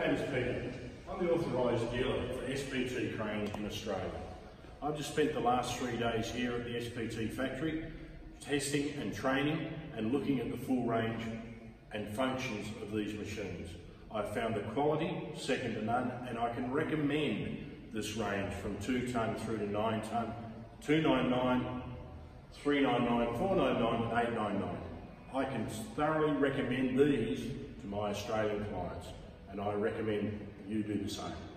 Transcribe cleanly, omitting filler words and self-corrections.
name is Peter. I'm the authorised dealer for SPT cranes in Australia. I've just spent the last 3 days here at the SPT factory testing and training and looking at the full range and functions of these machines. I've found the quality second to none, and I can recommend this range from 2 tonne through to 9 tonne, 299, 399, 499 and 899. I can thoroughly recommend these to my Australian clients, and I recommend you do the same.